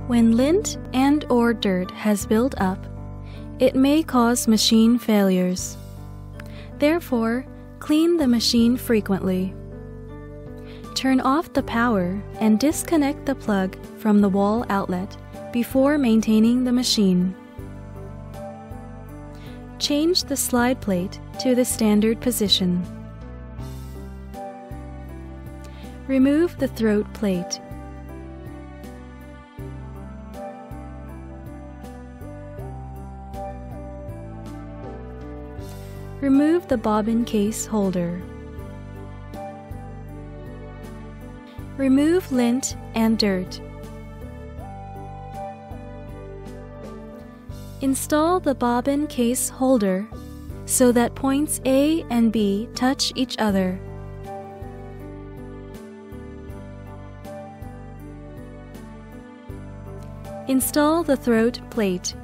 When lint and/or dirt has built up, it may cause machine failures. Therefore, clean the machine frequently. Turn off the power and disconnect the plug from the wall outlet before maintaining the machine. Change the slide plate to the standard position. Remove the throat plate. Remove the bobbin case holder. Remove lint and dirt. Install the bobbin case holder so that points A and B touch each other. Install the throat plate.